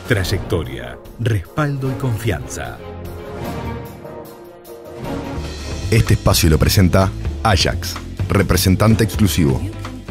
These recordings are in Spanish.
Trayectoria, respaldo y confianza. Este espacio lo presenta Ajax, representante exclusivo.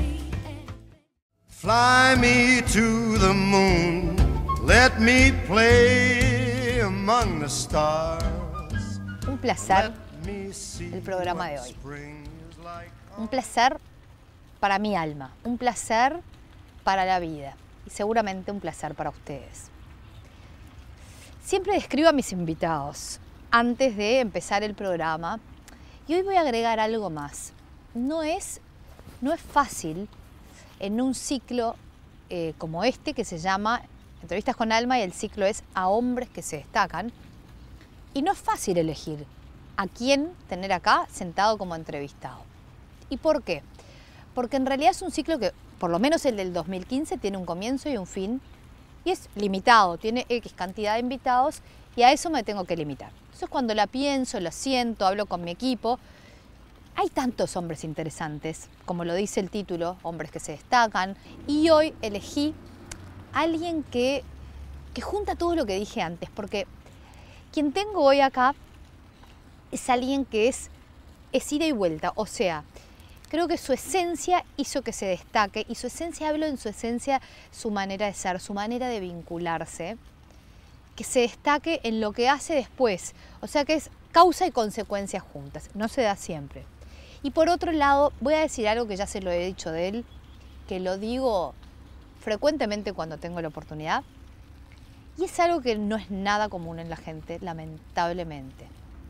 Fly me to the moon, let me play among the stars. Un placer el programa de hoy. Un placer para mi alma, un placer para la vida y seguramente un placer para ustedes. Siempre describo a mis invitados antes de empezar el programa y hoy voy a agregar algo más. No es fácil en un ciclo como este que se llama Entrevistas con Alma y el ciclo es A hombres que se destacan. Y no es fácil elegir a quién tener acá sentado como entrevistado. ¿Y por qué? Porque en realidad es un ciclo que, por lo menos el del 2015, tiene un comienzo y un fin y es limitado, tiene X cantidad de invitados y a eso me tengo que limitar. Entonces cuando la pienso, lo siento, hablo con mi equipo, hay tantos hombres interesantes, como lo dice el título, hombres que se destacan, y hoy elegí a alguien que junta todo lo que dije antes, porque quien tengo hoy acá es alguien que es ida y vuelta, o sea, creo que su esencia hizo que se destaque, y su esencia, hablo en su esencia, su manera de ser, su manera de vincularse, que se destaque en lo que hace después, o sea que es causa y consecuencia juntas, no se da siempre. Y por otro lado, voy a decir algo que ya se lo he dicho de él, que lo digo frecuentemente cuando tengo la oportunidad, y es algo que no es nada común en la gente, lamentablemente.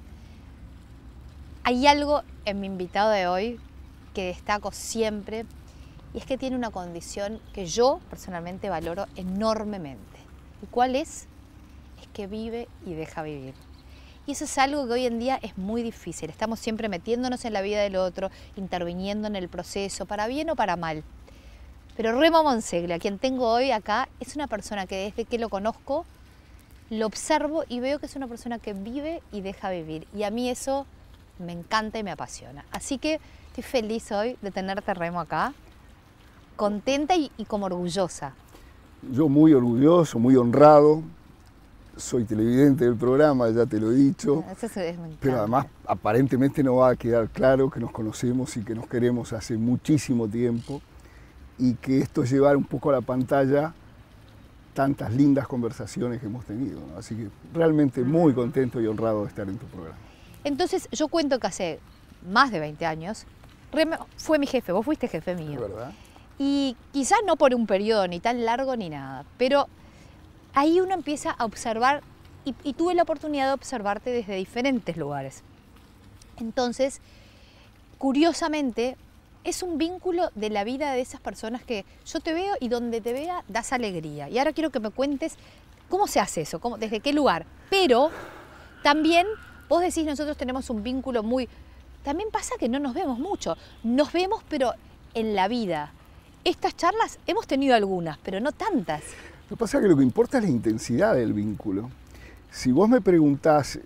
Hay algo en mi invitado de hoy que destaco siempre, y es que tiene una condición que yo personalmente valoro enormemente. ¿Y cuál es? Es que vive y deja vivir. Y eso es algo que hoy en día es muy difícil. Estamos siempre metiéndonos en la vida del otro, interviniendo en el proceso, para bien o para mal. Pero Remo Monseglia, a quien tengo hoy acá, es una persona que desde que lo conozco, lo observo y veo que es una persona que vive y deja vivir. Y a mí eso me encanta y me apasiona. Así que estoy feliz hoy de tenerte, Remo, acá, contenta y como orgullosa. Yo muy orgulloso, muy honrado. Soy televidente del programa, ya te lo he dicho, pero además aparentemente no va a quedar claro que nos conocemos y que nos queremos hace muchísimo tiempo y que esto es llevar un poco a la pantalla tantas lindas conversaciones que hemos tenido, ¿no? Así que realmente muy contento y honrado de estar en tu programa. Entonces yo cuento que hace más de 20 años, Remo fue mi jefe, vos fuiste jefe mío. ¿Verdad? Y quizás no por un periodo ni tan largo ni nada, pero ahí uno empieza a observar, y tuve la oportunidad de observarte desde diferentes lugares. Entonces, curiosamente, es un vínculo de la vida de esas personas que yo te veo y donde te vea das alegría. Y ahora quiero que me cuentes cómo se hace eso, desde qué lugar. Pero también vos decís, nosotros tenemos un vínculo muy... También pasa que no nos vemos mucho. Nos vemos, pero en la vida. Estas charlas hemos tenido algunas, pero no tantas. Lo que pasa es que lo que importa es la intensidad del vínculo. Si vos me preguntás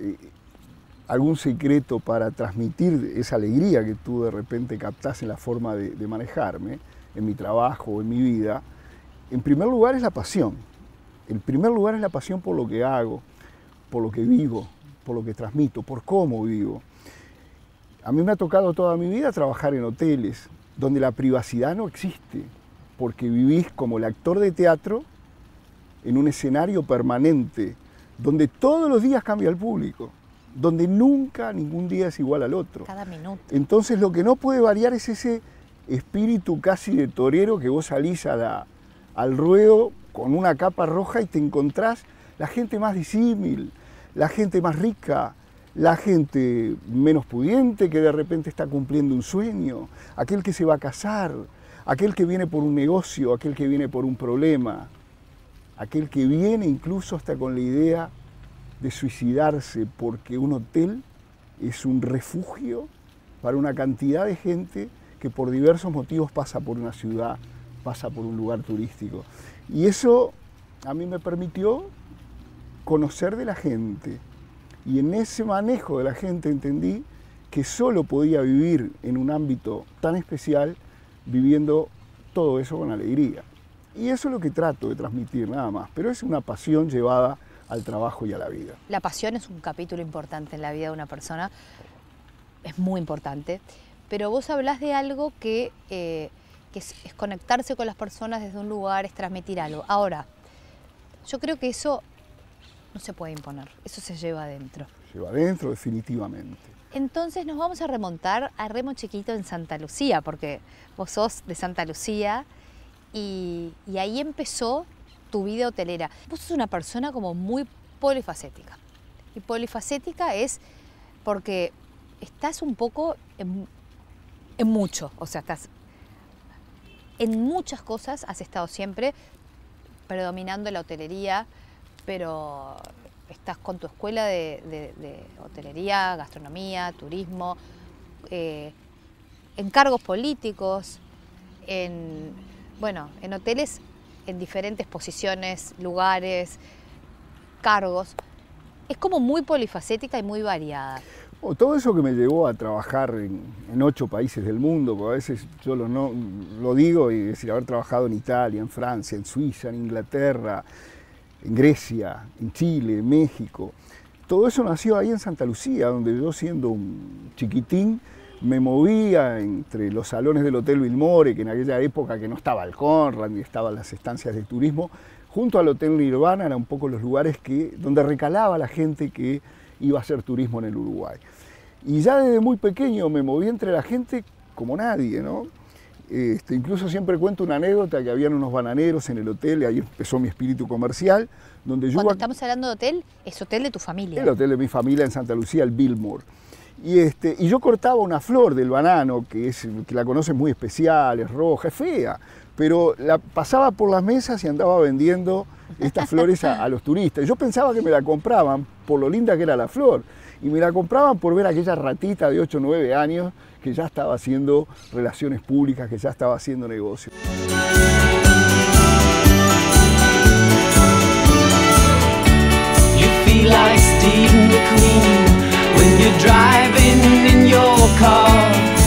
algún secreto para transmitir esa alegría que tú de repente captás en la forma de manejarme, en mi trabajo, en mi vida, en primer lugar es la pasión. En primer lugar es la pasión por lo que hago, por lo que vivo, por lo que transmito, por cómo vivo. A mí me ha tocado toda mi vida trabajar en hoteles, donde la privacidad no existe, porque vivís como el actor de teatro en un escenario permanente, donde todos los días cambia el público, donde nunca ningún día es igual al otro. Cada minuto. Entonces lo que no puede variar es ese espíritu casi de torero que vos salís al ruedo con una capa roja y te encontrás la gente más disímil, la gente más rica, la gente menos pudiente que de repente está cumpliendo un sueño, aquel que se va a casar, aquel que viene por un negocio, aquel que viene por un problema, aquel que viene incluso hasta con la idea de suicidarse porque un hotel es un refugio para una cantidad de gente que por diversos motivos pasa por una ciudad, pasa por un lugar turístico. Y eso a mí me permitió conocer de la gente. Y en ese manejo de la gente entendí que solo podía vivir en un ámbito tan especial viviendo todo eso con alegría. Y eso es lo que trato de transmitir, nada más. Pero es una pasión llevada al trabajo y a la vida. La pasión es un capítulo importante en la vida de una persona, es muy importante, pero vos hablás de algo que es conectarse con las personas desde un lugar, es transmitir algo. Ahora, yo creo que eso no se puede imponer, eso se lleva adentro. Lleva adentro definitivamente. Entonces nos vamos a remontar a Remo Chiquito en Santa Lucía, porque vos sos de Santa Lucía y ahí empezó tu vida hotelera. Vos sos una persona como muy polifacética. Y polifacética es porque estás un poco en mucho, o sea, estás en muchas cosas, has estado siempre predominando la hotelería, pero estás con tu escuela de hotelería, gastronomía, turismo, en cargos políticos, en hoteles en diferentes posiciones, lugares, cargos. Es como muy polifacética y muy variada. Todo eso que me llevó a trabajar en 8 países del mundo, porque a veces yo lo digo y decir, haber trabajado en Italia, en Francia, en Suiza, en Inglaterra, en Grecia, en Chile, en México. Todo eso nació ahí en Santa Lucía, donde yo siendo un chiquitín me movía entre los salones del Hotel Vilmore, que en aquella época que no estaba el Conrad ni estaban las estancias de turismo, junto al Hotel Nirvana eran un poco los lugares donde recalaba la gente que iba a hacer turismo en el Uruguay. Y ya desde muy pequeño me moví entre la gente como nadie, ¿no? Incluso siempre cuento una anécdota que habían unos bananeros en el hotel, y ahí empezó mi espíritu comercial, donde yo... Cuando estamos hablando de hotel, es hotel de tu familia. El hotel de mi familia en Santa Lucía, el Biltmore. Y yo cortaba una flor del banano, que la conocen muy especial, es roja, es fea, pero la pasaba por las mesas y andaba vendiendo estas flores a los turistas. Yo pensaba que me la compraban por lo linda que era la flor, y me la compraban por ver a aquella ratita de 8 o 9 años que ya estaba haciendo relaciones públicas, que ya estaba haciendo negocio. You feel like Steve McQueen when you're driving in your car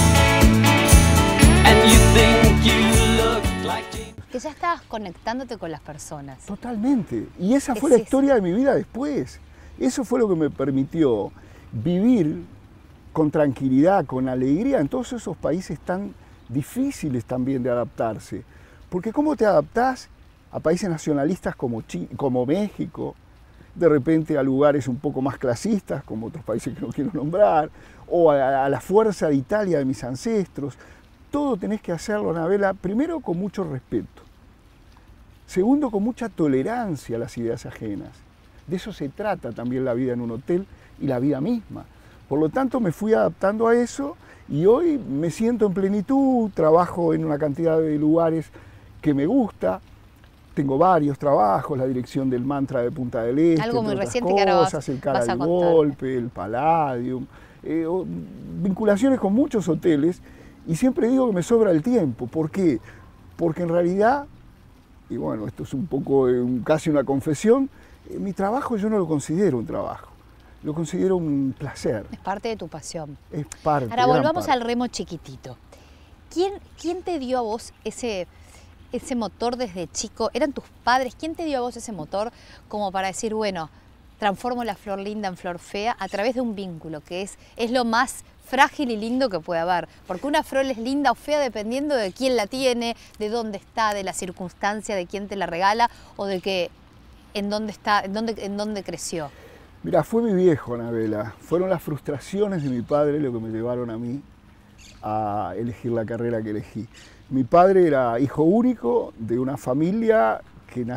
and you think you look like James. Que ya estabas conectándote con las personas. Totalmente. Y esa fue la historia de mi vida después. Eso fue lo que me permitió vivir con tranquilidad, con alegría en todos esos países tan difíciles también de adaptarse. Porque ¿cómo te adaptás a países nacionalistas como México, de repente a lugares un poco más clasistas, como otros países que no quiero nombrar, o a la fuerza de Italia de mis ancestros? Todo tenés que hacerlo, Anabela, primero con mucho respeto, segundo con mucha tolerancia a las ideas ajenas. De eso se trata también la vida en un hotel y la vida misma. Por lo tanto, me fui adaptando a eso y hoy me siento en plenitud, trabajo en una cantidad de lugares que me gusta. Tengo varios trabajos, la dirección del Mantra de Punta del Este, algo muy entre otras reciente que ahora cosas, el Cara vas a de Golpe, el Palladium, vinculaciones con muchos hoteles, y siempre digo que me sobra el tiempo. ¿Por qué? Porque en realidad, y bueno, esto es un poco casi una confesión, mi trabajo yo no lo considero un trabajo, lo considero un placer. Es parte de tu pasión. Es parte. Ahora volvamos al Remo Chiquitito. ¿Quién te dio a vos ese motor desde chico? ¿Eran tus padres? ¿Quién te dio a vos ese motor como para decir, bueno, transformo la flor linda en flor fea a través de un vínculo, que es lo más frágil y lindo que puede haber? Porque una flor es linda o fea dependiendo de quién la tiene, de dónde está, de la circunstancia, de quién te la regala o de que en dónde está, en dónde creció. Mira, fue mi viejo, Anabela. Fueron las frustraciones de mi padre lo que me llevaron a mí a elegir la carrera que elegí. Mi padre era hijo único de una familia que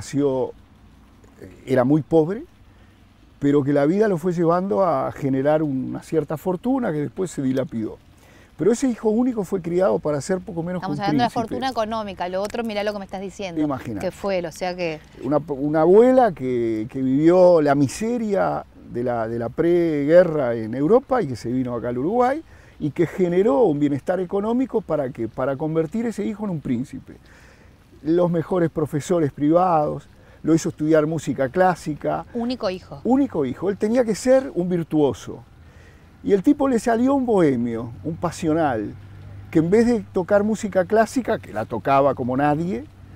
era muy pobre, pero que la vida lo fue llevando a generar una cierta fortuna que después se dilapidó. Pero ese hijo único fue criado para ser poco menos que un príncipe. Estamos hablando de la fortuna económica, lo otro, mirá lo que me estás diciendo. Imagínate. Que fue, o sea que... Una abuela que vivió la miseria de la preguerra en Europa y que se vino acá al Uruguay y que generó un bienestar económico para convertir ese hijo en un príncipe. Los mejores profesores privados, lo hizo estudiar música clásica. Único hijo. Único hijo. Él tenía que ser un virtuoso. Y el tipo le salió un bohemio, un pasional, que en vez de tocar música clásica, que la tocaba como nadie,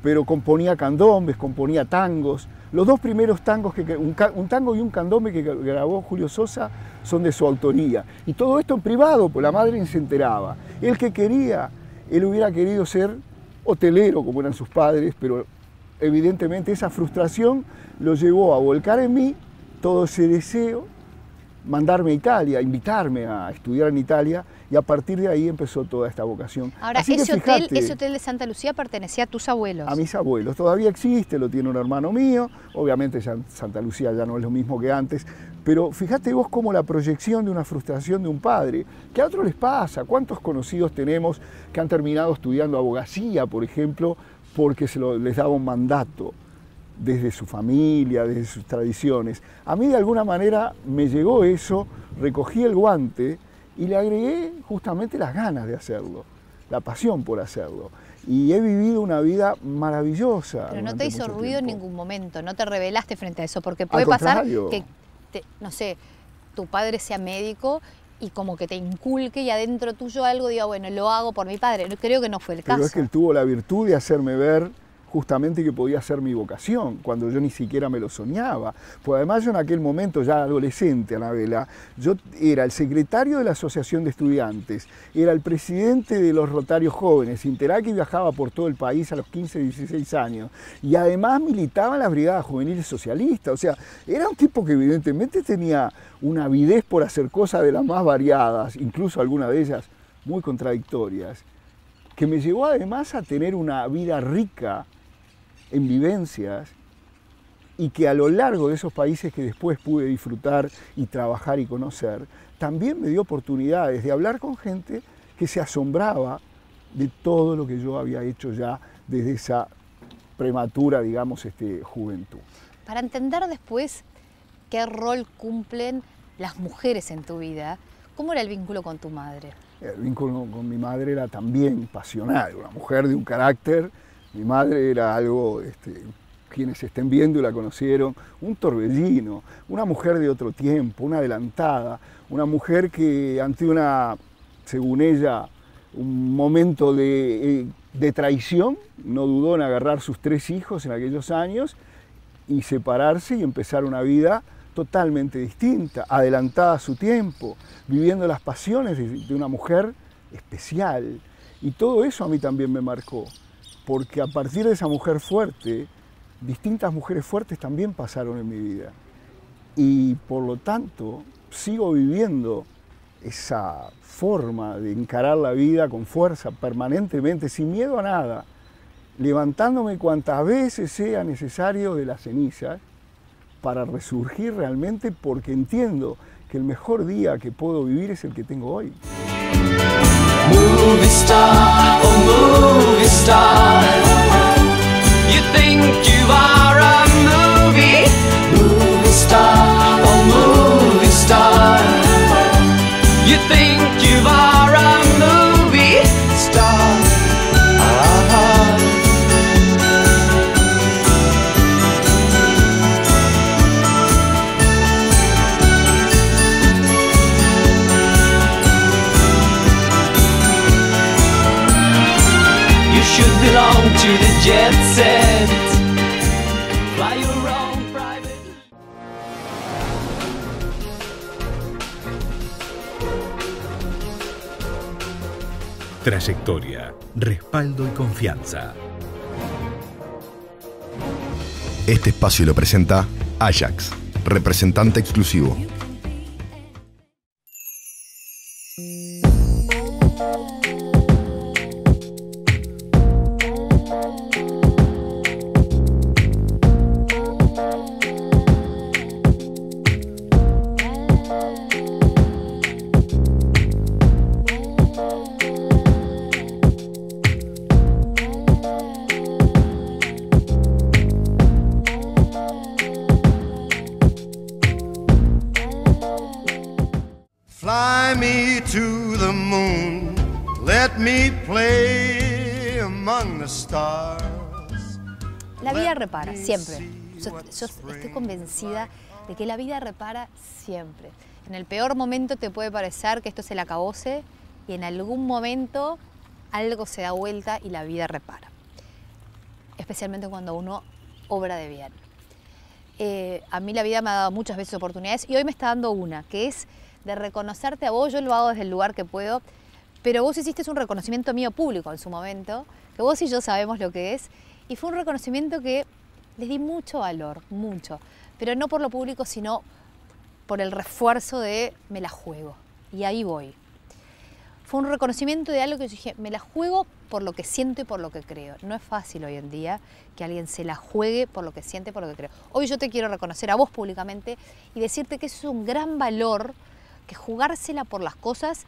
pero componía candombes, componía tangos. Los dos primeros tangos, un tango y un candombe que grabó Julio Sosa, son de su autoría. Y todo esto en privado, pues la madre ni se enteraba. Él que quería, él hubiera querido ser hotelero como eran sus padres, pero evidentemente esa frustración lo llevó a volcar en mí todo ese deseo, mandarme a Italia, invitarme a estudiar en Italia, y a partir de ahí empezó toda esta vocación. Ahora, ese hotel de Santa Lucía pertenecía a tus abuelos. A mis abuelos. Todavía existe, lo tiene un hermano mío. Obviamente ya Santa Lucía ya no es lo mismo que antes. Pero fíjate vos cómo la proyección de una frustración de un padre, que a otros les pasa. ¿Cuántos conocidos tenemos que han terminado estudiando abogacía, por ejemplo, porque les daba un mandato desde su familia, desde sus tradiciones? A mí de alguna manera me llegó eso, recogí el guante y le agregué justamente las ganas de hacerlo, la pasión por hacerlo. Y he vivido una vida maravillosa. Pero no te hizo ruido en ningún momento, no te rebelaste frente a eso, porque puede pasar que, no sé, tu padre sea médico y como que te inculque y adentro tuyo algo diga, bueno, lo hago por mi padre. Creo que no fue el caso. Pero es que él tuvo la virtud de hacerme ver justamente que podía ser mi vocación, cuando yo ni siquiera me lo soñaba. Pues además yo en aquel momento, ya adolescente, Anabela, yo era el secretario de la Asociación de Estudiantes, era el presidente de los Rotarios Jóvenes, Interac, y viajaba por todo el país a los 15, 16 años, y además militaba en las brigadas juveniles socialistas. O sea, era un tipo que evidentemente tenía una avidez por hacer cosas de las más variadas, incluso algunas de ellas muy contradictorias, que me llevó además a tener una vida rica en vivencias, y que a lo largo de esos países que después pude disfrutar y trabajar y conocer, también me dio oportunidades de hablar con gente que se asombraba de todo lo que yo había hecho ya desde esa prematura, digamos, juventud. Para entender después qué rol cumplen las mujeres en tu vida, ¿cómo era el vínculo con tu madre? El vínculo con mi madre era también pasional, una mujer de un carácter. Mi madre era algo, quienes estén viendo y la conocieron, un torbellino, una mujer de otro tiempo, una adelantada, una mujer que ante según ella, un momento de traición, no dudó en agarrar sus 3 hijos en aquellos años y separarse y empezar una vida totalmente distinta, adelantada a su tiempo, viviendo las pasiones de una mujer especial. Y todo eso a mí también me marcó, porque a partir de esa mujer fuerte, distintas mujeres fuertes también pasaron en mi vida. Y por lo tanto, sigo viviendo esa forma de encarar la vida con fuerza, permanentemente, sin miedo a nada, levantándome cuantas veces sea necesario de las cenizas para resurgir realmente, porque entiendo que el mejor día que puedo vivir es el que tengo hoy. Movie star, oh movie star, you think you are a movie? Movie star, oh movie star, you think you are a movie star? Should belong to the jet set. Fly your own private. Trayectoria, respaldo y confianza. Este espacio lo presenta Ajax, representante exclusivo. Fly me to the moon, let me play among the stars. La vida repara, siempre. Yo estoy convencida de que la vida repara siempre. En el peor momento te puede parecer que esto es el acabose y en algún momento algo se da vuelta y la vida repara. especialmente cuando uno obra de bien. A mí la vida me ha dado muchas veces oportunidades y hoy me está dando una, que es de reconocerte a vos. Yo lo hago desde el lugar que puedo, pero vos hiciste un reconocimiento mío público en su momento, que vos y yo sabemos lo que es, y fue un reconocimiento que les di mucho valor, mucho, pero no por lo público, sino por el refuerzo de me la juego, y ahí voy. Fue un reconocimiento de algo que yo dije, me la juego por lo que siento y por lo que creo. No es fácil hoy en día que alguien se la juegue por lo que siente y por lo que creo. Hoy yo te quiero reconocer a vos públicamente y decirte que eso es un gran valor, que jugársela por las cosas,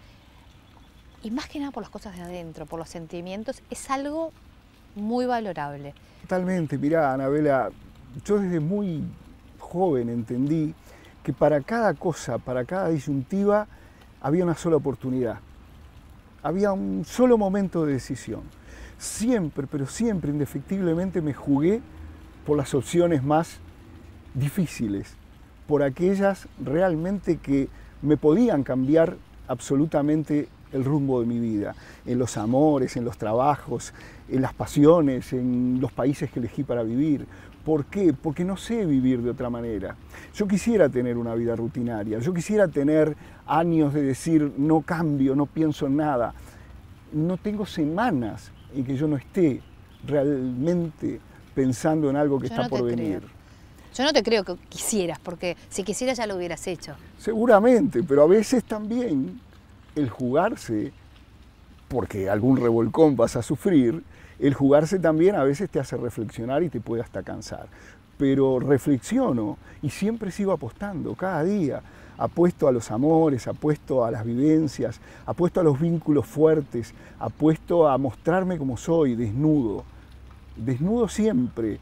y más que nada por las cosas de adentro, por los sentimientos, es algo muy valorable. Totalmente, mirá, Anabela, yo desde muy joven entendí que para cada cosa, para cada disyuntiva, había una sola oportunidad. Había un solo momento de decisión. Siempre, pero siempre, indefectiblemente, me jugué por las opciones más difíciles, por aquellas realmente que me podían cambiar absolutamente el rumbo de mi vida, en los amores, en los trabajos, en las pasiones, en los países que elegí para vivir. ¿Por qué? Porque no sé vivir de otra manera. Yo quisiera tener una vida rutinaria, yo quisiera tener años de decir no cambio, no pienso en nada. No tengo semanas en que yo no esté realmente pensando en algo que está por venir. Yo no te creo que quisieras, porque si quisieras ya lo hubieras hecho. Seguramente, pero a veces también el jugarse, porque algún revolcón vas a sufrir, el jugarse también a veces te hace reflexionar y te puede hasta cansar. Pero reflexiono y siempre sigo apostando, cada día. Apuesto a los amores, apuesto a las vivencias, apuesto a los vínculos fuertes, apuesto a mostrarme como soy, desnudo. Desnudo siempre,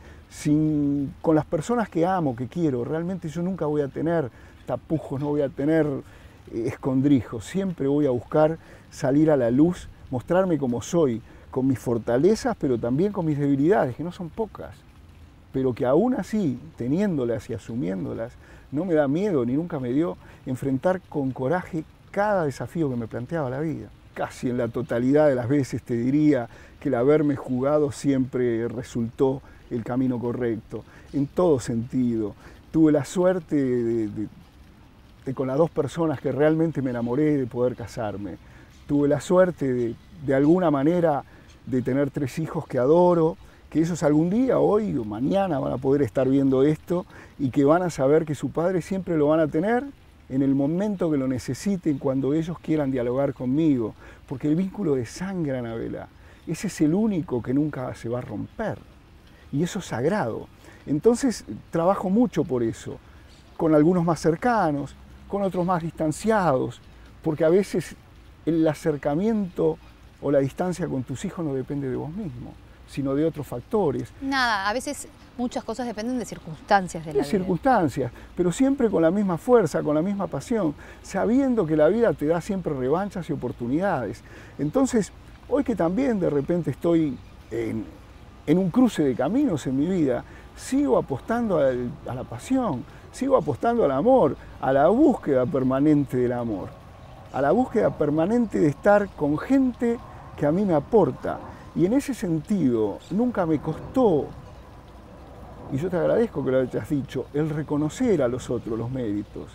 con las personas que amo, que quiero. Realmente yo nunca voy a tener tapujos, no voy a tener escondrijos. Siempre voy a buscar salir a la luz, mostrarme como soy, con mis fortalezas, pero también con mis debilidades, que no son pocas, pero que aún así, teniéndolas y asumiéndolas, no me da miedo, ni nunca me dio, enfrentar con coraje cada desafío que me planteaba la vida. Casi en la totalidad de las veces te diría que el haberme jugado siempre resultó el camino correcto, en todo sentido. Tuve la suerte de con las dos personas que realmente me enamoré, de poder casarme. Tuve la suerte de alguna manera de tener 3 hijos que adoro, que ellos algún día, hoy o mañana, van a poder estar viendo esto y que van a saber que su padre siempre lo van a tener en el momento que lo necesiten, cuando ellos quieran dialogar conmigo, porque el vínculo de sangre, Anabela, ese es el único que nunca se va a romper, y eso es sagrado. Entonces trabajo mucho por eso, con algunos más cercanos, con otros más distanciados, porque a veces el acercamiento o la distancia con tus hijos no depende de vos mismo, sino de otros factores. Nada, a veces muchas cosas dependen de circunstancias de la vida. De circunstancias, pero siempre con la misma fuerza, con la misma pasión, sabiendo que la vida te da siempre revanchas y oportunidades. Entonces, hoy que también de repente estoy en un cruce de caminos en mi vida, sigo apostando a la pasión, sigo apostando al amor, a la búsqueda permanente del amor, a la búsqueda permanente de estar con gente que a mí me aporta. Y en ese sentido, nunca me costó, y yo te agradezco que lo hayas dicho, el reconocer a los otros los méritos.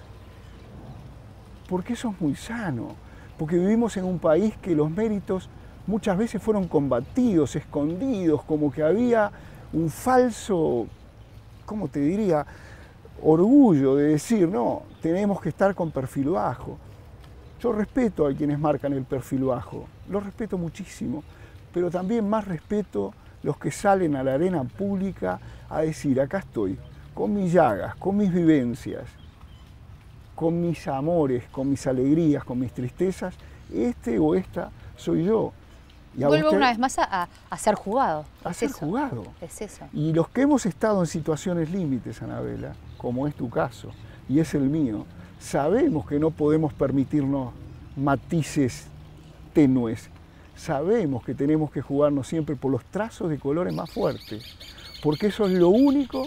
Porque eso es muy sano, porque vivimos en un país que los méritos muchas veces fueron combatidos, escondidos, como que había un falso, ¿cómo te diría?, orgullo de decir, no, tenemos que estar con perfil bajo. Yo respeto a quienes marcan el perfil bajo, lo respeto muchísimo, pero también más respeto los que salen a la arena pública a decir, acá estoy, con mis llagas, con mis vivencias, con mis amores, con mis alegrías, con mis tristezas, este o esta soy yo. Y vuelvo una vez más a ser jugado. A ser jugado. Es eso. Y los que hemos estado en situaciones límites, Anabela, como es tu caso y es el mío, sabemos que no podemos permitirnos matices tenues. Sabemos que tenemos que jugarnos siempre por los trazos de colores más fuertes, porque eso es lo único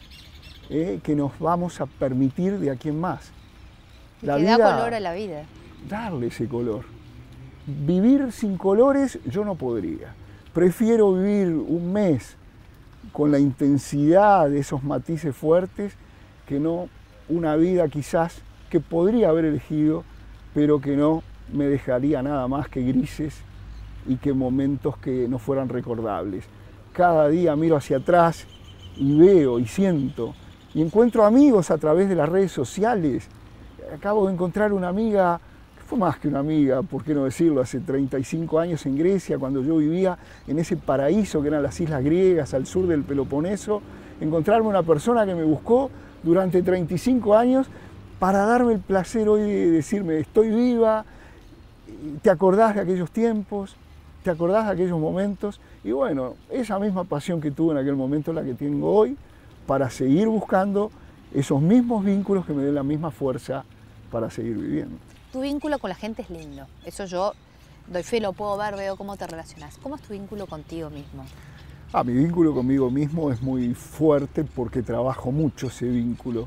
que nos vamos a permitir de aquí en más. Y que da color a la vida. Darle ese color. Vivir sin colores yo no podría. Prefiero vivir un mes con la intensidad de esos matices fuertes, que no una vida quizás que podría haber elegido, pero que no me dejaría nada más que grises y que momentos que no fueran recordables. Cada día miro hacia atrás y veo y siento y encuentro amigos a través de las redes sociales. Acabo de encontrar una amiga, que fue más que una amiga, por qué no decirlo, hace 35 años en Grecia, cuando yo vivía en ese paraíso que eran las islas griegas al sur del Peloponeso, encontrarme una persona que me buscó durante 35 años para darme el placer hoy de decirme, estoy viva, te acordás de aquellos tiempos, te acordás de aquellos momentos, y bueno, esa misma pasión que tuve en aquel momento es la que tengo hoy para seguir buscando esos mismos vínculos que me den la misma fuerza para seguir viviendo. Tu vínculo con la gente es lindo, eso yo doy fe, lo puedo ver, veo cómo te relacionás. ¿Cómo es tu vínculo contigo mismo? Mi vínculo conmigo mismo es muy fuerte porque trabajo mucho ese vínculo,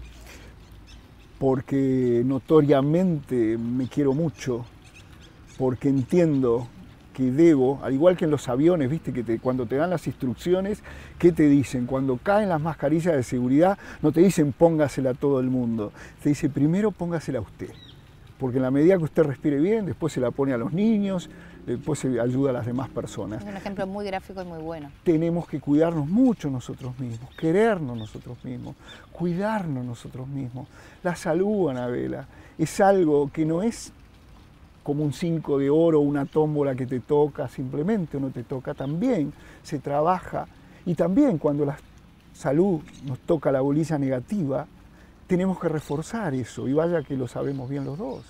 porque notoriamente me quiero mucho, porque entiendo que debo, al igual que en los aviones, viste que cuando te dan las instrucciones, ¿qué te dicen? Cuando caen las mascarillas de seguridad, no te dicen póngasela a todo el mundo, te dice primero póngasela a usted, porque en la medida que usted respire bien, después se la pone a los niños, después se ayuda a las demás personas. Es un ejemplo muy gráfico y muy bueno. Tenemos que cuidarnos mucho nosotros mismos, querernos nosotros mismos, cuidarnos nosotros mismos. La salud, Anabela, es algo que no es como un 5 de oro, una tómbola que te toca simplemente o no te toca, también se trabaja. Y también cuando la salud nos toca la bolilla negativa, tenemos que reforzar eso, y vaya que lo sabemos bien los dos.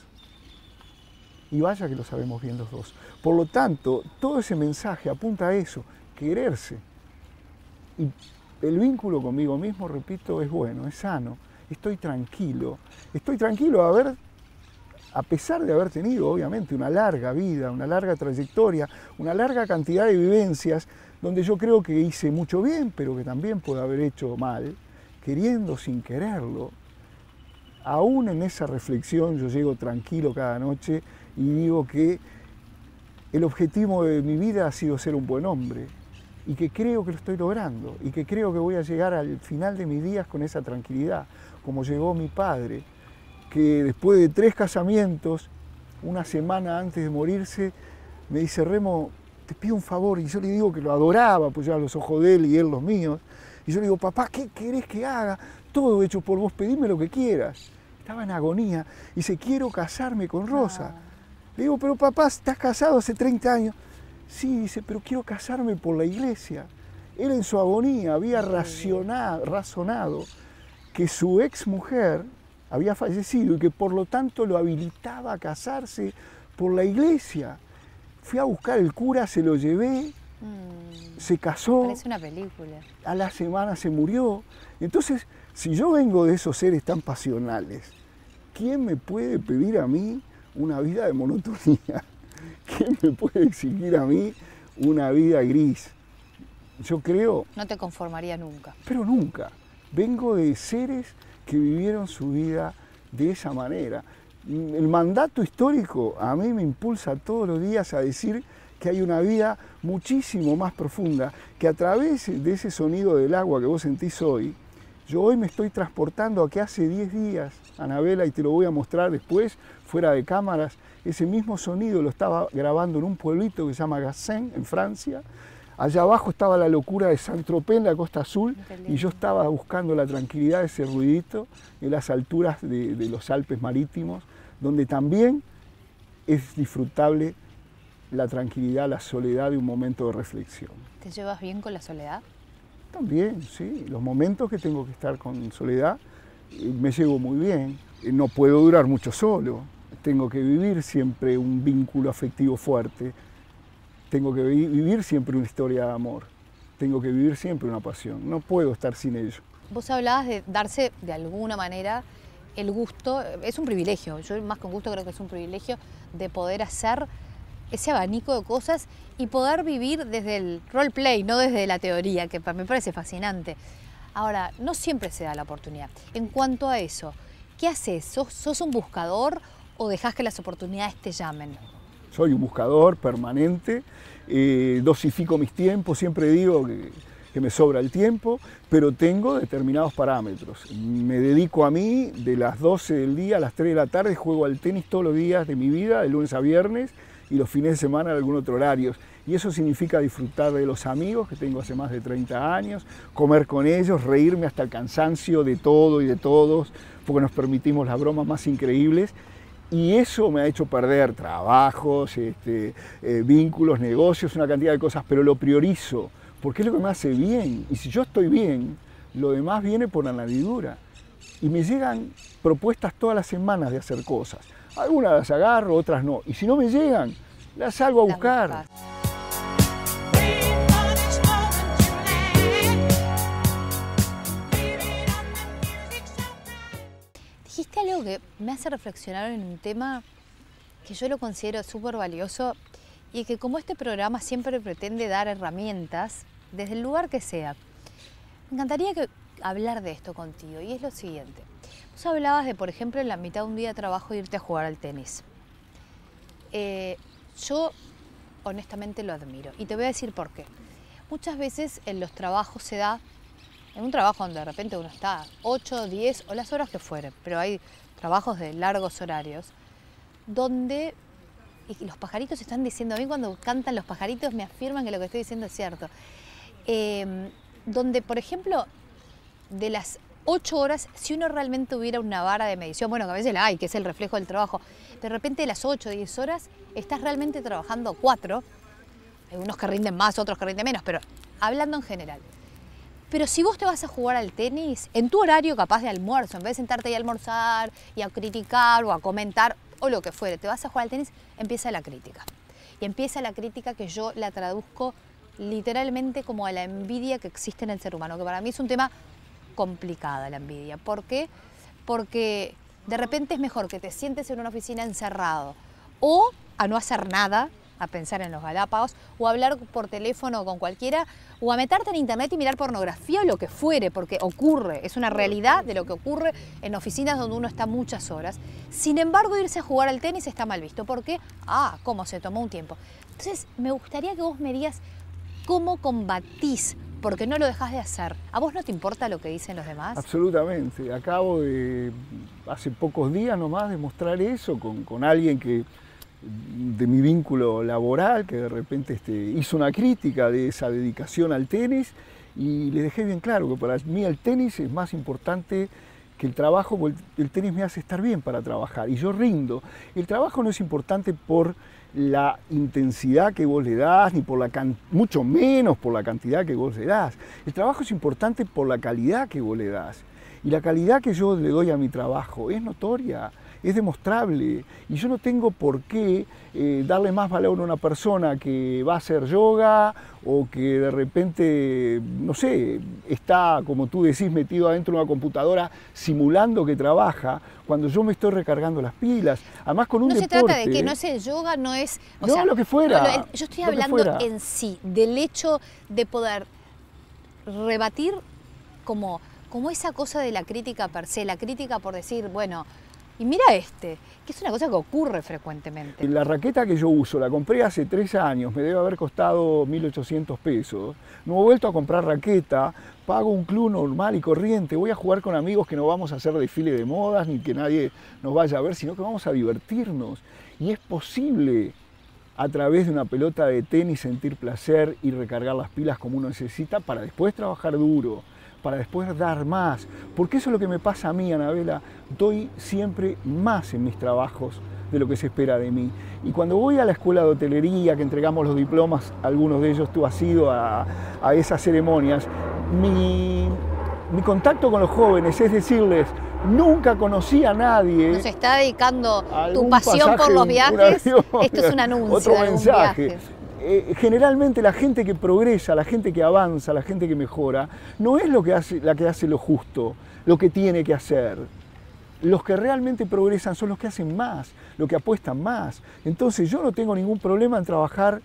Y vaya que lo sabemos bien los dos. Por lo tanto, todo ese mensaje apunta a eso, quererse. Y el vínculo conmigo mismo, repito, es bueno, es sano. Estoy tranquilo a pesar de haber tenido, obviamente, una larga vida, una larga trayectoria, una larga cantidad de vivencias, donde yo creo que hice mucho bien, pero que también puedo haber hecho mal, queriendo sin quererlo. Aún en esa reflexión yo llego tranquilo cada noche y digo que el objetivo de mi vida ha sido ser un buen hombre, y que creo que lo estoy logrando, y que creo que voy a llegar al final de mis días con esa tranquilidad, como llegó mi padre, que después de 3 casamientos, una semana antes de morirse, me dice, Remo, te pido un favor, y yo le digo que lo adoraba, pues ya los ojos de él y él los míos, y yo le digo, papá, ¿qué querés que haga? Todo hecho por vos, pedime lo que quieras. Estaba en agonía, y dice, quiero casarme con Rosa. Le digo, pero papá, estás casado hace 30 años. Sí, dice, pero quiero casarme por la iglesia. Él en su agonía había razonado que su ex mujer había fallecido y que por lo tanto lo habilitaba a casarse por la iglesia. Fui a buscar el cura, se lo llevé, se casó. Parece una película. A la semana se murió. Entonces, si yo vengo de esos seres tan pasionales, ¿quién me puede pedir a mí una vida de monotonía? ¿Quién me puede exigir a mí una vida gris? Yo creo... No te conformaría nunca. Pero nunca. Vengo de seres que vivieron su vida de esa manera. El mandato histórico a mí me impulsa todos los días a decir que hay una vida muchísimo más profunda, que a través de ese sonido del agua que vos sentís hoy, yo hoy me estoy transportando a que hace 10 días, Anabela, y te lo voy a mostrar después, fuera de cámaras, ese mismo sonido lo estaba grabando en un pueblito que se llama Gassin, en Francia. Allá abajo estaba la locura de Saint-Tropez, en la Costa Azul, y yo estaba buscando la tranquilidad de ese ruidito en las alturas de los Alpes marítimos, donde también es disfrutable la tranquilidad, la soledad de un momento de reflexión. ¿Te llevas bien con la soledad? También, sí. Los momentos que tengo que estar con soledad me llevo muy bien. No puedo durar mucho solo. Tengo que vivir siempre un vínculo afectivo fuerte. Tengo que vivir siempre una historia de amor. Tengo que vivir siempre una pasión. No puedo estar sin ello. Vos hablabas de darse, de alguna manera, el gusto. Es un privilegio. Yo más que un gusto creo que es un privilegio de poder hacer ese abanico de cosas y poder vivir desde el roleplay, no desde la teoría, que me parece fascinante. Ahora, no siempre se da la oportunidad. En cuanto a eso, ¿qué haces? ¿Sos un buscador o dejás que las oportunidades te llamen? Soy un buscador permanente, dosifico mis tiempos, siempre digo que que me sobra el tiempo, pero tengo determinados parámetros. Me dedico a mí de las 12 del día a las 3 de la tarde, juego al tenis todos los días de mi vida, de lunes a viernes, y los fines de semana en algún otro horario. Y eso significa disfrutar de los amigos que tengo hace más de 30 años, comer con ellos, reírme hasta el cansancio de todo y de todos, porque nos permitimos las bromas más increíbles. Y eso me ha hecho perder trabajos, vínculos, negocios, una cantidad de cosas, pero lo priorizo, porque es lo que me hace bien. Y si yo estoy bien, lo demás viene por añadidura. Y me llegan propuestas todas las semanas de hacer cosas. Algunas las agarro, otras no. Y si no me llegan, las salgo a buscar. Dijiste algo que me hace reflexionar en un tema que yo lo considero súper valioso y que como este programa siempre pretende dar herramientas desde el lugar que sea. Me encantaría hablar de esto contigo y es lo siguiente. Vos hablabas de, por ejemplo, en la mitad de un día de trabajo irte a jugar al tenis. Yo honestamente lo admiro y te voy a decir por qué. Muchas veces en los trabajos se da, en un trabajo donde de repente uno está 8, 10 o las horas que fueren, pero hay trabajos de largos horarios, donde y los pajaritos están diciendo, a mí cuando cantan los pajaritos me afirman que lo que estoy diciendo es cierto, donde por ejemplo de las 8 horas, si uno realmente hubiera una vara de medición, bueno, que a veces la hay, que es el reflejo del trabajo, de repente de las 8 o 10 horas estás realmente trabajando 4, hay unos que rinden más, otros que rinden menos, pero hablando en general. Pero si vos te vas a jugar al tenis, en tu horario capaz de almuerzo, en vez de sentarte ahí a almorzar y a criticar o a comentar o lo que fuere, te vas a jugar al tenis, empieza la crítica. Y empieza la crítica que yo la traduzco literalmente como a la envidia que existe en el ser humano, que para mí es un tema complicado, la envidia. ¿Por qué? Porque de repente es mejor que te sientes en una oficina encerrado o a no hacer nada, a pensar en los Galápagos, o a hablar por teléfono con cualquiera, o a meterte en internet y mirar pornografía o lo que fuere, porque ocurre, es una realidad de lo que ocurre en oficinas donde uno está muchas horas. Sin embargo, irse a jugar al tenis está mal visto, porque, cómo se tomó un tiempo. Entonces, me gustaría que vos me digas cómo combatís, porque no lo dejás de hacer. ¿A vos no te importa lo que dicen los demás? Absolutamente. Acabo de, hace pocos días nomás, de mostrar eso con alguien que de mi vínculo laboral, que de repente hizo una crítica de esa dedicación al tenis y le dejé bien claro que para mí el tenis es más importante que el trabajo, porque el tenis me hace estar bien para trabajar y yo rindo. El trabajo no es importante por la intensidad que vos le das, ni por mucho menos por la cantidad que vos le das. El trabajo es importante por la calidad que vos le das. Y la calidad que yo le doy a mi trabajo es notoria, es demostrable. Y yo no tengo por qué darle más valor a una persona que va a hacer yoga o que de repente, no sé, está, como tú decís, metido adentro de una computadora simulando que trabaja, cuando yo me estoy recargando las pilas. Además con un deporte... No se trata de que no es el yoga, no es... O sea, lo que fuera. Yo estoy hablando en sí, del hecho de poder rebatir como esa cosa de la crítica per se, la crítica por decir, bueno, y mira que es una cosa que ocurre frecuentemente. La raqueta que yo uso, la compré hace 3 años, me debe haber costado 1.800 pesos. No he vuelto a comprar raqueta, pago un club normal y corriente, voy a jugar con amigos que no vamos a hacer desfile de modas, ni que nadie nos vaya a ver, sino que vamos a divertirnos. Y es posible, a través de una pelota de tenis, sentir placer y recargar las pilas como uno necesita para después trabajar duro, para después dar más, porque eso es lo que me pasa a mí, Anabela, doy siempre más en mis trabajos de lo que se espera de mí. Y cuando voy a la escuela de hotelería, que entregamos los diplomas, algunos de ellos tú has ido a esas ceremonias, mi contacto con los jóvenes es decirles, nunca conocí a nadie. Nos está dedicando tu pasión por los viajes, esto es un anuncio otro de algún mensaje. Viaje. Generalmente la gente que progresa, la gente que avanza, la gente que mejora, no es la que hace lo justo, lo que tiene que hacer. Los que realmente progresan son los que hacen más, los que apuestan más. Entonces yo no tengo ningún problema en trabajar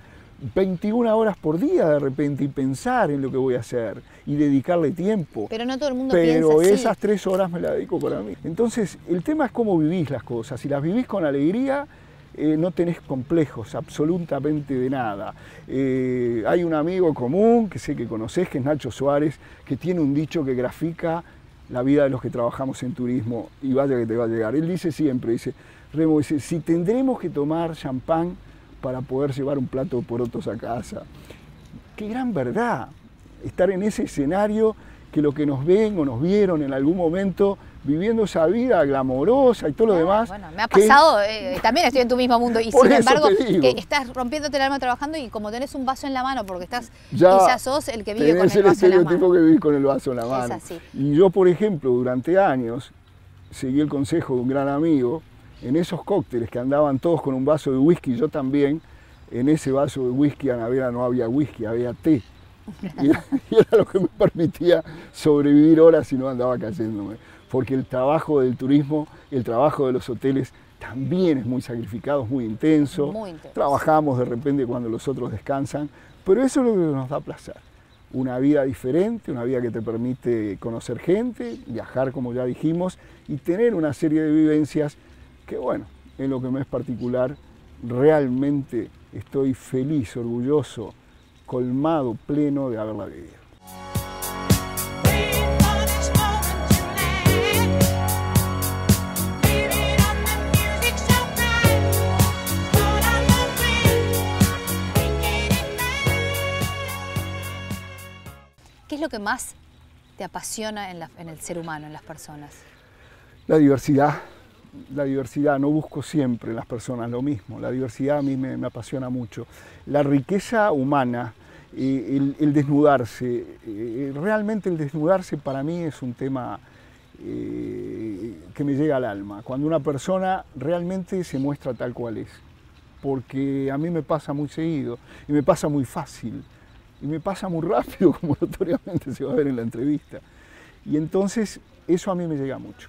21 horas por día de repente y pensar en lo que voy a hacer y dedicarle tiempo. Pero no todo el mundo piensa así. Pero esas 3 horas me las dedico para mí. Entonces el tema es cómo vivís las cosas. Si las vivís con alegría, no tenés complejos absolutamente de nada. Hay un amigo común que sé que conocés, que es Nacho Suárez, que tiene un dicho que grafica la vida de los que trabajamos en turismo, y vaya que te va a llegar. Él dice siempre, dice, Remo, dice, si tendremos que tomar champán para poder llevar un plato de porotos a casa. Qué gran verdad, estar en ese escenario, que lo que nos ven o nos vieron en algún momento viviendo esa vida glamorosa y todo lo demás. Bueno, me ha pasado, también estoy en tu mismo mundo, y sin embargo, que estás rompiéndote el alma trabajando, y como tenés un vaso en la mano, porque estás, ya sos el que vive con el vaso en la mano. Tenés el estereotipo que vivís con el vaso en la mano. Es así. Y yo, por ejemplo, durante años, seguí el consejo de un gran amigo, en esos cócteles que andaban todos con un vaso de whisky, yo también, en ese vaso de whisky no había whisky, había té. Y era lo que me permitía sobrevivir horas y no andaba cayéndome. Porque el trabajo del turismo, el trabajo de los hoteles también es muy sacrificado, es muy intenso. Trabajamos de repente cuando los otros descansan, pero eso es lo que nos da placer. Una vida diferente, una vida que te permite conocer gente, viajar como ya dijimos, y tener una serie de vivencias que, bueno, en lo que me es particular, realmente estoy feliz, orgulloso, colmado, pleno de haberla vivido. ¿Qué es lo que más te apasiona en el ser humano, en las personas? La diversidad. La diversidad, no busco siempre en las personas lo mismo. La diversidad a mí me apasiona mucho. La riqueza humana, el desnudarse. Realmente el desnudarse para mí es un tema que me llega al alma. Cuando una persona realmente se muestra tal cual es. Porque a mí me pasa muy seguido y me pasa muy fácil. Y me pasa muy rápido, como notoriamente se va a ver en la entrevista. Y entonces eso a mí me llega mucho.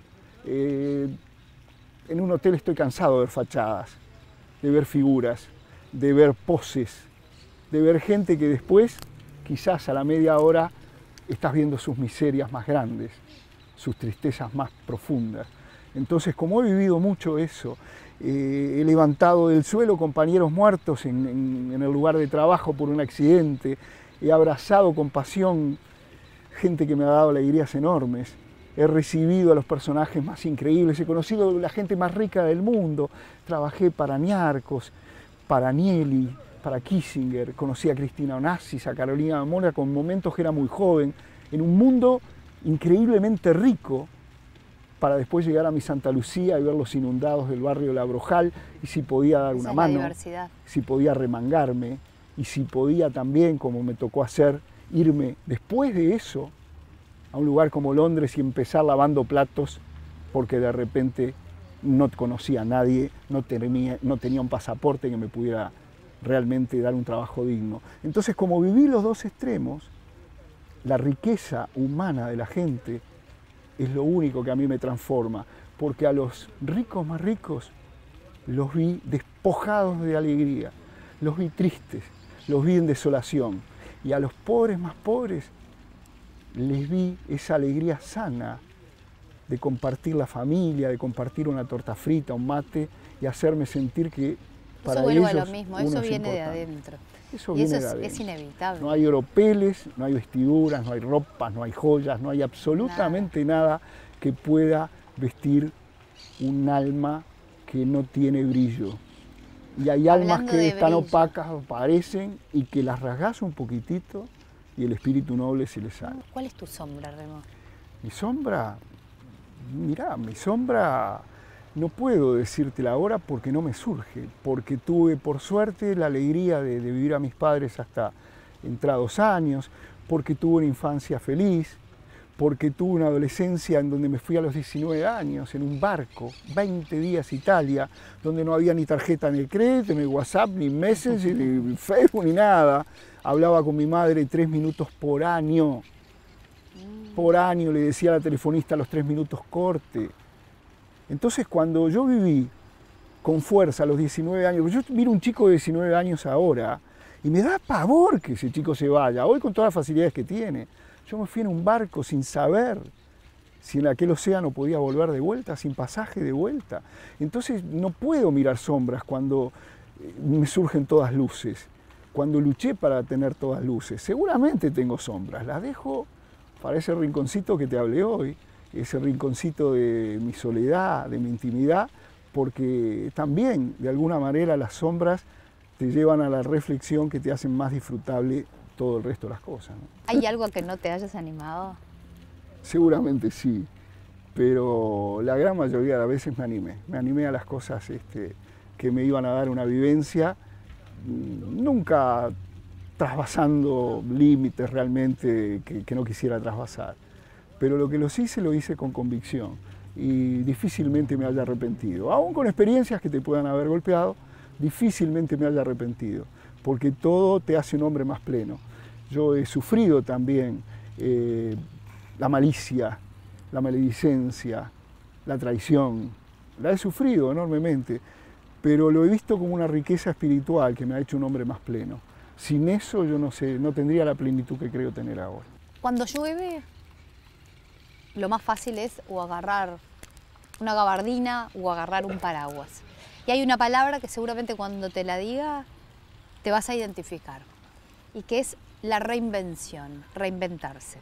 En un hotel estoy cansado de ver fachadas, de ver figuras, de ver poses, de ver gente que después, quizás a la media hora, estás viendo sus miserias más grandes, sus tristezas más profundas. Entonces, como he vivido mucho eso, he levantado del suelo compañeros muertos en el lugar de trabajo por un accidente, he abrazado con pasión gente que me ha dado alegrías enormes, he recibido a los personajes más increíbles, he conocido a la gente más rica del mundo, trabajé para Niarcos, para Agnelli, para Kissinger, conocí a Cristina Onassis, a Carolina Mora con momentos que era muy joven, en un mundo increíblemente rico, para después llegar a mi Santa Lucía y ver los inundados del barrio de La Brojal, y si podía dar una mano, si podía remangarme, y si podía también, como me tocó hacer, irme después de eso a un lugar como Londres y empezar lavando platos, porque de repente no conocía a nadie, no tenía un pasaporte que me pudiera realmente dar un trabajo digno. Entonces, como viví los dos extremos, la riqueza humana de la gente es lo único que a mí me transforma, porque a los ricos más ricos los vi despojados de alegría, los vi tristes, los vi en desolación, y a los pobres más pobres les vi esa alegría sana de compartir la familia, de compartir una torta frita, un mate, y hacerme sentir que para ellos eso vuelve a lo mismo, eso viene de adentro. Eso es inevitable. No hay oropeles, no hay vestiduras, no hay ropas, no hay joyas, no hay absolutamente nada que pueda vestir un alma que no tiene brillo. Y hay almas que están opacas, aparecen, y que las rasgas un poquitito y el espíritu noble se les sale. ¿Cuál es tu sombra, Remo? Mi sombra, mirá, mi sombra no puedo decírtela ahora porque no me surge, porque tuve por suerte la alegría de vivir a mis padres hasta entrados años, porque tuve una infancia feliz, porque tuve una adolescencia en donde me fui a los 19 años en un barco, 20 días Italia, donde no había ni tarjeta ni crédito, ni WhatsApp, ni Messenger, ni Facebook, ni nada. Hablaba con mi madre 3 minutos por año. Por año le decía a la telefonista a los 3 minutos corte. Entonces, cuando yo viví con fuerza a los 19 años, yo miro un chico de 19 años ahora y me da pavor que ese chico se vaya, hoy con todas las facilidades que tiene. Yo me fui en un barco sin saber si en aquel océano podía volver de vuelta, sin pasaje de vuelta. Entonces no puedo mirar sombras cuando me surgen todas luces, cuando luché para tener todas luces. Seguramente tengo sombras, las dejo para ese rinconcito que te hablé hoy, ese rinconcito de mi soledad, de mi intimidad, porque también de alguna manera las sombras te llevan a la reflexión que te hacen más disfrutable todo el resto de las cosas, ¿no? ¿Hay algo a que no te hayas animado? Seguramente sí, pero la gran mayoría de las veces me animé a las cosas que me iban a dar una vivencia, nunca trasvasando límites realmente que no quisiera trasvasar, pero lo que los hice lo hice con convicción y difícilmente me haya arrepentido, aún con experiencias que te puedan haber golpeado, difícilmente me haya arrepentido, porque todo te hace un hombre más pleno. Yo he sufrido también la malicia, la maledicencia, la traición, la he sufrido enormemente, pero lo he visto como una riqueza espiritual que me ha hecho un hombre más pleno. Sin eso yo no tendría la plenitud que creo tener ahora. Cuando llueve, lo más fácil es o agarrar una gabardina o agarrar un paraguas. Y hay una palabra que seguramente cuando te la diga te vas a identificar, y que es la reinvención, reinventarse.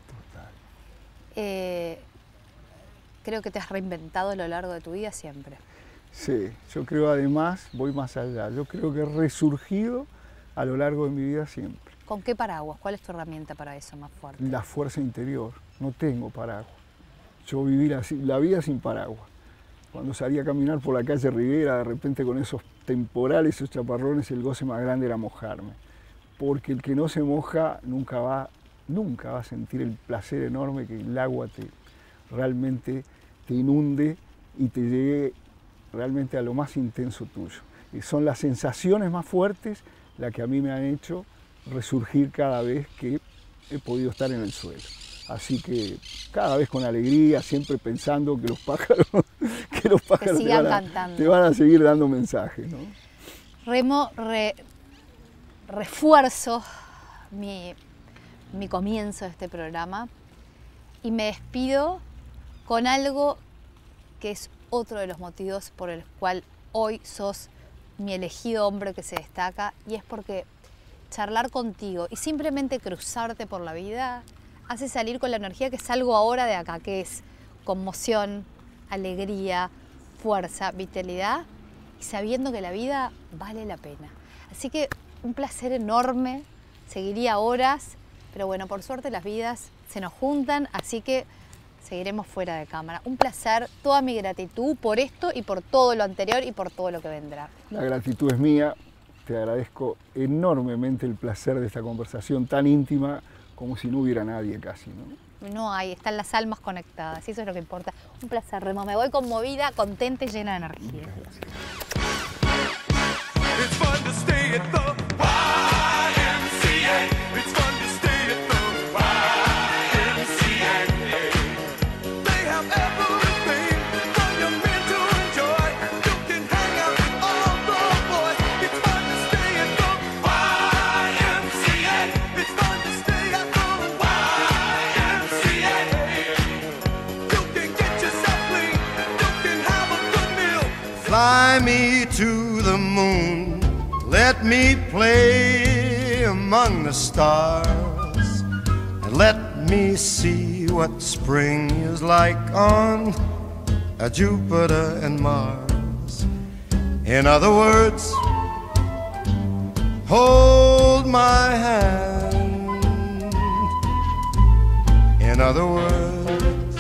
Creo que te has reinventado a lo largo de tu vida siempre. Sí, yo creo además, voy más allá, yo creo que he resurgido a lo largo de mi vida siempre. ¿Con qué paraguas? ¿Cuál es tu herramienta para eso más fuerte? La fuerza interior, no tengo paraguas. Yo viví la vida sin paraguas. Cuando salí a caminar por la calle Rivera, de repente con esos temporales, esos chaparrones, el goce más grande era mojarme. Porque el que no se moja nunca va a sentir el placer enorme que el agua realmente te inunde y te llegue realmente a lo más intenso tuyo. Y son las sensaciones más fuertes las que a mí me han hecho resurgir cada vez que he podido estar en el suelo. Así que cada vez con alegría, siempre pensando que los pájaros, te van a seguir dando mensajes, ¿no? Remo, refuerzo mi comienzo de este programa y me despido con algo que es otro de los motivos por el cual hoy sos mi elegido hombre que se destaca, y es porque charlar contigo y simplemente cruzarte por la vida hace salir con la energía que salgo ahora de acá, que es conmoción, alegría, fuerza, vitalidad, y sabiendo que la vida vale la pena. Así que un placer enorme, seguiría horas, pero bueno, por suerte las vidas se nos juntan, así que seguiremos fuera de cámara. Un placer, toda mi gratitud por esto y por todo lo anterior y por todo lo que vendrá. La gratitud es mía, te agradezco enormemente el placer de esta conversación tan íntima, como si no hubiera nadie casi, ¿no? No hay, están las almas conectadas, y eso es lo que importa. Un placer, Remo, me voy conmovida, contenta y llena de energía. Muchas gracias. Fly me to the moon, let me play among the stars, and let me see what spring is like on Jupiter and Mars. In other words, hold my hand. In other words,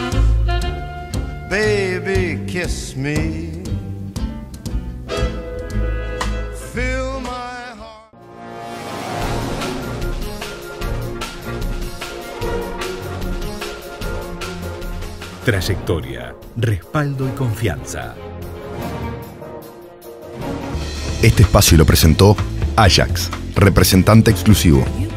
baby, kiss me. Fill my heart. Trayectoria, respaldo y confianza. Este espacio lo presentó Ajax, representante exclusivo.